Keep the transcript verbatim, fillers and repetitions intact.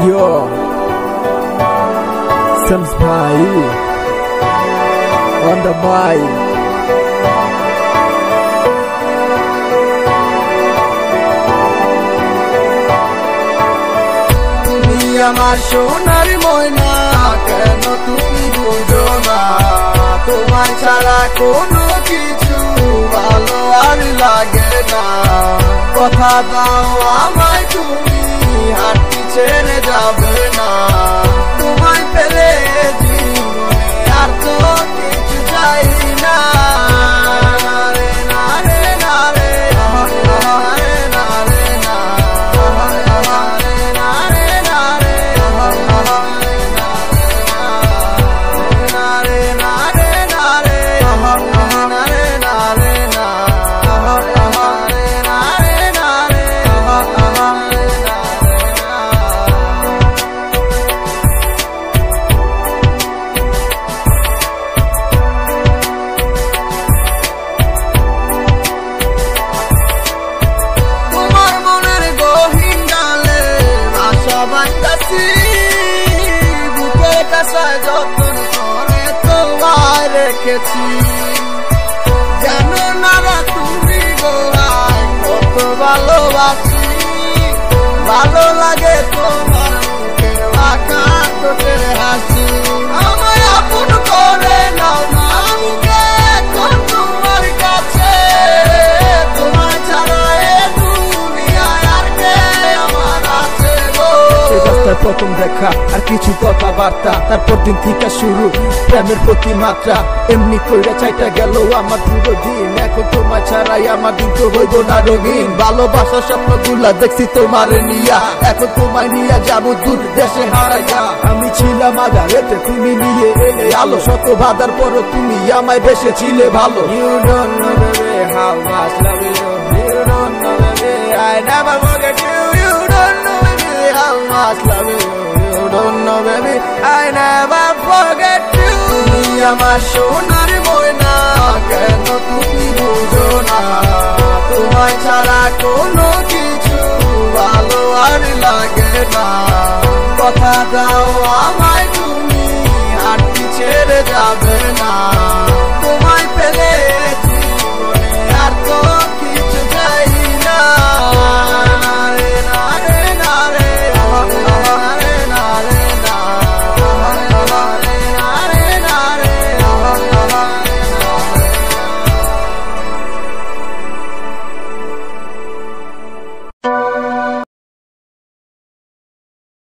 Yo, Samz Vai on the mic. তুমি আমার সোনার ময়না, কেন তুমি বুঝো না? তোমায় ছাড়া কোনো কিছু ভালো আর লাগে না। কথা দাও আমায় তুমি হাঁটতে ছেড়ে যাবে না। তোমায় পেলে জীবনে আর তো কিছু চাই না। বুকের কাছে যতন করে তোমায় রেখেছি, জানো না তুমি গোড়ায় কত ভালোবাসি। ভালো লাগে তোমার মুখের আঁকা ঠোঁটের হাসি। আমায় আপন করে নাও না মুখে এখন তোমার কাছে। তোমার ছাড়া এ দুনিয়ায় আর কে আমার আছে গো। প্রথম দেখা আর কিছু কথাবার্তা, তারপর দিন থেকে শুরু প্রেমের প্রতি মাত্রা। এমনি কইরা চাইটা গেল আমার পুরো দিন, এখন তোমার ছাড়াই আমার দিন তো হইব না রঙিন। ভালোবাসার স্বপ্নগুলা দেখছি তোমার নিয়া, এখন তোমায় নিয়ে যাবো দূর দেশে হারাইয়া। আমি ছিলাম আধারেতে, তুমি নিয়ে এলে আলো, শত বাধার পরও তুমি আমায় বেসেছিলে ভালো। You don't know baby how much love you. You don't know baby I never forget you. You don't know baby how much love you. You don't know baby I never forget you. তুমি আমার সোনার ময়না, কেন তুমি বুঝো না? তোমায় ছাড়া কোনো কিছু ভালো আর লাগে না। কথা দাও আমায় তুমি হাঁটতে ছেড়ে যাবে না।